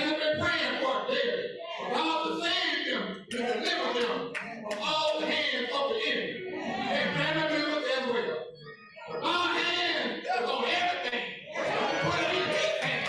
have been praying for it daily. For God to save them and deliver them from all the hands of the enemy. And family members as well. Our hand is on everything. Put it in His hands.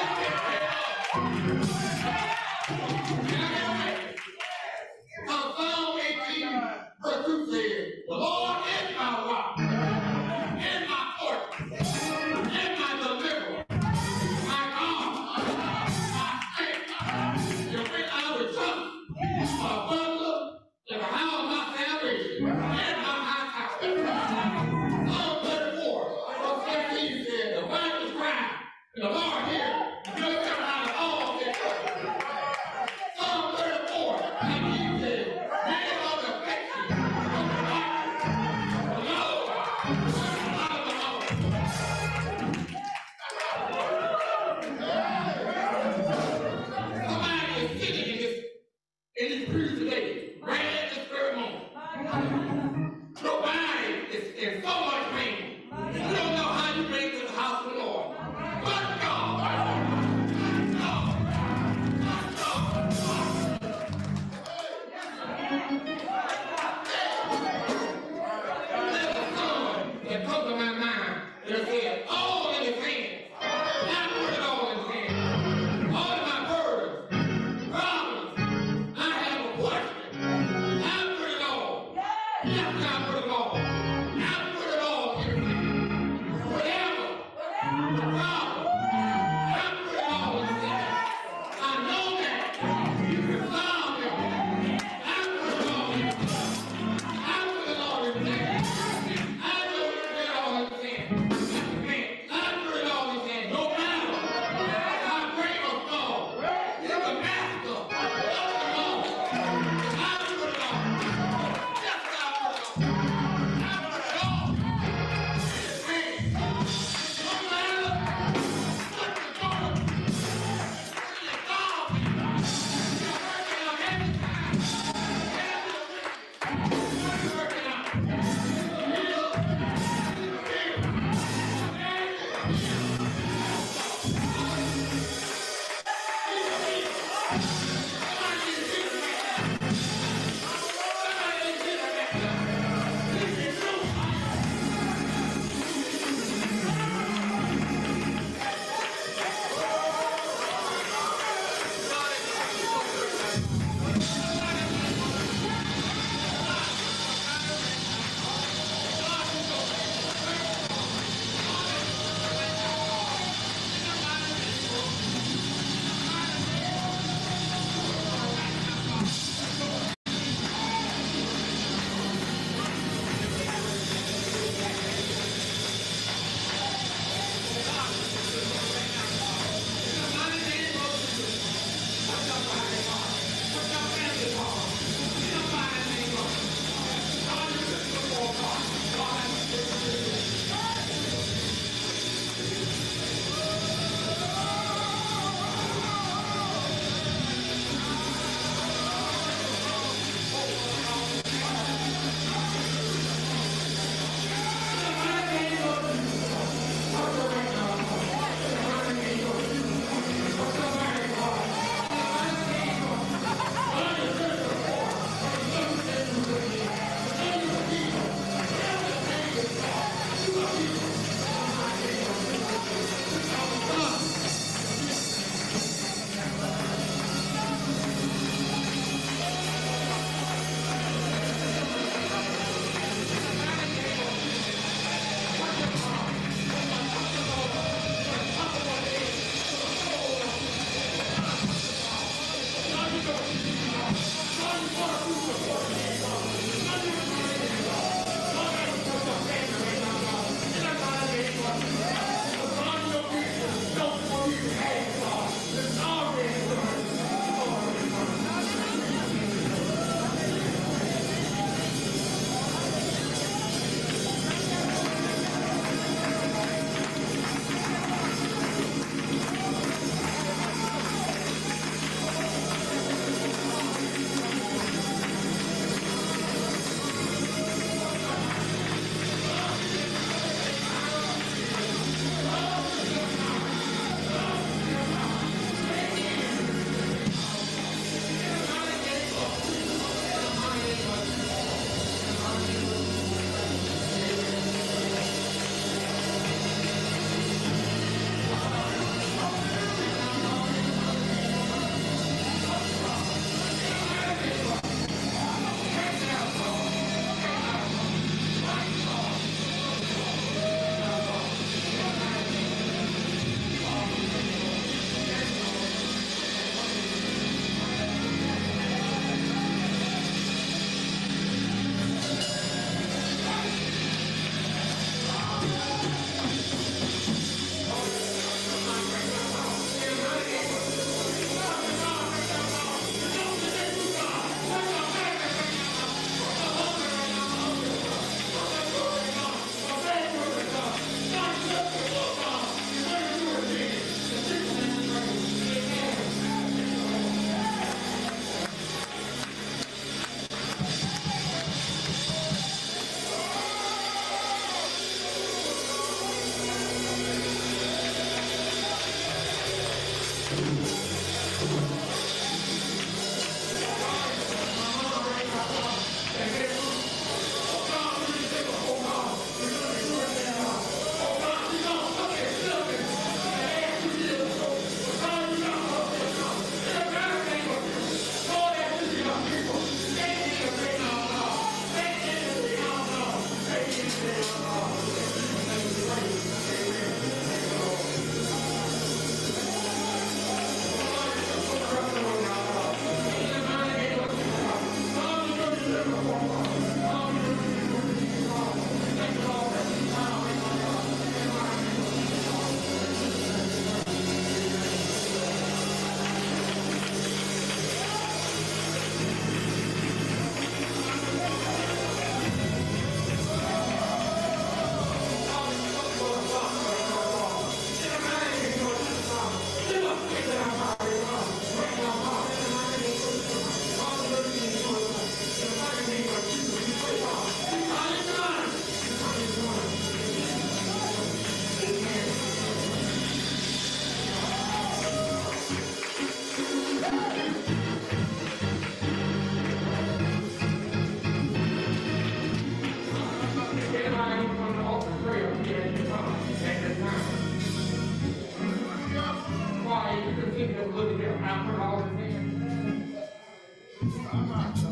Psalm 18, verse 2 says, the Lord is my rock, and my fortress, and my deliverer, my God, my strength, in which I will trust, my butler, in the house of my salvation, and my high tower. Psalm 34, verse 17 says, the righteous cry, and the Lord hears, and delivers them out of all their trouble. Psalm 34, 19 says, many are the afflictions of the righteous, but the Lord delivers them out of them all. Somebody is sitting in this pew today, right at this very moment. Your body is in so much pain. You don't know how you made it to the house of the Lord. But God, there's a song that comes to my mind that says, all in His hands. I put it all in His hands. All of my burdens, problems, I have a question. I put it all. Yes, I put it all. I put it all in His hands. Whatever the problem, I put it all in His hands. I know that you can solve it. I put it all in His hands. I put it all in His hands. I know you put it all in His hands. I put it all in His hands. No matter how great or small, He's the master of them all. I put it all. Yes, I put it all. I put it all in His hands. No matter what you're going through, when you solve it, you're working out every time. You're working out. I'm out.